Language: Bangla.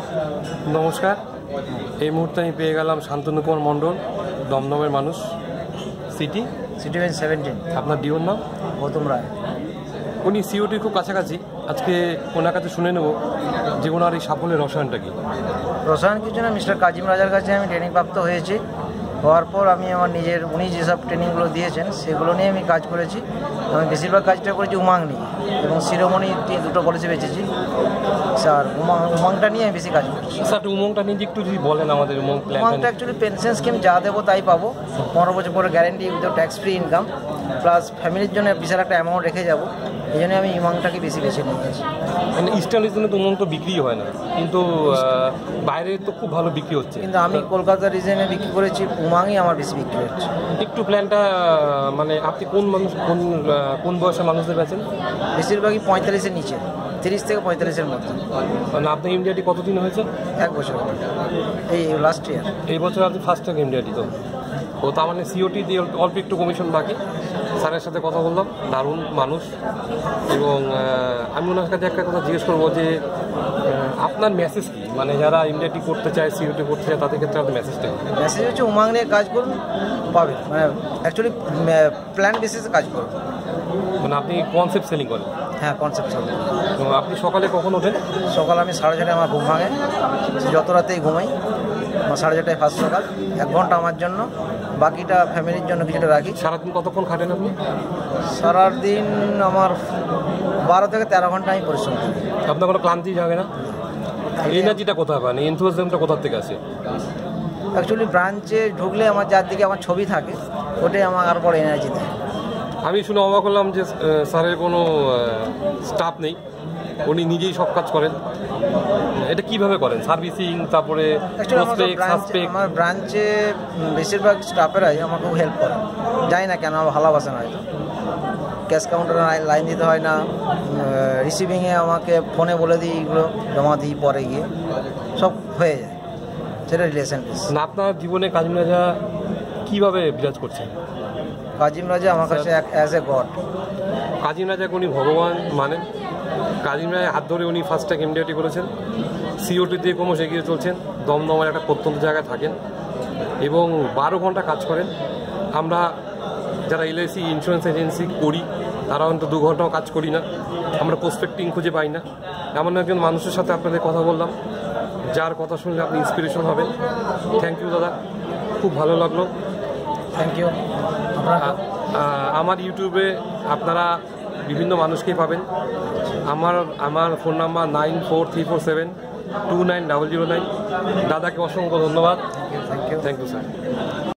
নমস্কার। এই মুহূর্তে আমি পেয়ে গেলাম শান্তনু কুমার মণ্ডল, দমদমের মানুষ, সিটি 17। আপনার ডিওর নাম? গৌতম রায়। উনি সিওটির খুব কাছাকাছি। আজকে ওনার কাছে শুনে নেব যে ওনার এই সাফল্যের রসায়নটা কি। রসায়ন কিছু না, মিস্টার কাজিম রাজার কাছে আমি ট্রেনিং প্রাপ্ত হয়েছি। হওয়ার পর আমি আমার নিজের উনি যেসব ট্রেনিংগুলো দিয়েছেন সেগুলো নিয়ে আমি কাজ করেছি। আমি বেশিরভাগ কাজটা করেছি উমাং নিয়ে, এবং শিরোমণি দুটো কলেজে বেঁচেছি স্যার। উমাংটা নিয়ে আমি বেশি কাজ করছি। স্যার উমংটা নিয়ে একটু যদি বলেন আমাদের। উমাংটা অ্যাকচুয়ালি পেনশন স্কিম, যা দেবো তাই পাবো, 15 বছর পরে guarantee with tax free income, plus ফ্যামিলির জন্য বিশাল একটা অ্যামাউন্ট রেখে যাবো। এই জন্য আমি উমাংটাকে বেশি বেছে নিয়েছি। মানে ইস্টার্ন রিজনে তো উমং তো বিক্রি হয় না, কিন্তু বাইরে তো খুব ভালো বিক্রি হচ্ছে। কিন্তু আমি কলকাতা রিজনে বিক্রি করেছি, উমাংই আমার বেশি বিক্রি হচ্ছে। একটু প্ল্যানটা মানে আপনি কোন বয়সের মানুষদের বেচেন? বেশিরভাগই 45-এর নিচে, 30 থেকে 45-এর মধ্যে। মানে আপনার ইন্ডিয়াটি কতদিন হয়েছে? 1 বছর, এই লাস্ট ইয়ার। এই বছর আপনি ফার্স্ট টাইম ইন্ডিয়াটি তো তার মানে সিওটি দিয়ে অল্প একটু কমিশন বাকি। স্যারের সাথে কথা বললাম, দারুণ মানুষ। এবং আমি ওনার কাছে একটা কথা জিজ্ঞেস করবো যে আপনার মেসেজ কি, মানে যারা ইন্ডিয়াটি করতে চায়, সিওটি করতে চায়, তাদের ক্ষেত্রে আপনার মেসেজটা? মেসেজ হচ্ছে উমাং নিয়ে কাজ করুন, পাবেন। মানে অ্যাকচুয়ালি প্ল্যান বেসিসে কাজ করুন। মানে আপনি কনসেপ্ট সেলিং করেন? হ্যাঁ, কনসেপ্ট সেলিং। তো আপনি সকালে কখন ওঠেন? সকাল আমি 4:30 আমার ঘুম ভাঙে, যত রাতেই ঘুমাই। আমার 4:30 ফার্স্ট সকাল, 1 ঘন্টা আমার জন্য, বাকিটা ফ্যামিলির জন্য কিছুটা রাখি। সারাদিন কতক্ষণ খাটেন আপনি? সারাদিন আমার 12 থেকে 13 ঘন্টা আমি পরিশ্রম করি। আপনার কোনো ক্লান্তি যাবে না? এনার্জিটা কোথায় পান, এনথুজিয়াজমটা কোথা থেকে আসে? অ্যাকচুয়ালি ব্রাঞ্চে ঢুকলে আমার যার দিকে আমার ছবি থাকে, ওটাই আমার আরও বড় এনার্জি দেয়। আমি শুনে অবাক হলাম যে স্যারের কোনো স্টাফ নেই, উনি নিজেই সব কাজ করেন। এটা কিভাবে করেন? সার্ভিসিং, তারপরে আমার ব্রাঞ্চে বেশিরভাগ স্টাফেরাই আমাকে হেল্প করে, জানি না কেন, আমার ভালোবাসে না হয়তো। ক্যাশ কাউন্টারে লাইন দিতে হয় না, রিসিভিংয়ে আমাকে ফোনে বলে দিই, এগুলো জমা দিই, পরে গিয়ে সব হয়ে যায়। সেটা রিলেশন। আপনার জীবনে কাজিম রাজা কীভাবে বিরাজ করছেন? কাজিম রাজা আমার কাছে অ্যাজ এ গড। কাজিম রাজাকে উনি ভগবান মানেন। কাজিম রাজার হাত ধরে উনি ফার্স্ট টাইম ইন্ডিয়াটি করেছেন, সিওটি দিয়ে ক্রমশ এগিয়ে চলছেন, দমদমের একটা প্রত্যন্ত জায়গায় থাকেন এবং 12 ঘন্টা কাজ করেন। আমরা যারা এলআইসি ইন্স্যুরেন্স এজেন্সি করি, তারাও কিন্তু 2 ঘন্টাও কাজ করি না, আমরা প্রসপেক্টিং খুঁজে পাই না। এমন একজন মানুষের সাথে আপনাদের কথা বললাম, যার কথা শুনলে আপনি ইন্সপিরেশন হবেন। থ্যাংক ইউ দাদা, খুব ভালো লাগলো। Thank you. আমার ইউটিউবে আপনারা বিভিন্ন মানুষকেই পাবেন। আমার ফোন নাম্বার 9434729009। দাদাকে অসংখ্য ধন্যবাদ। Thank you sir.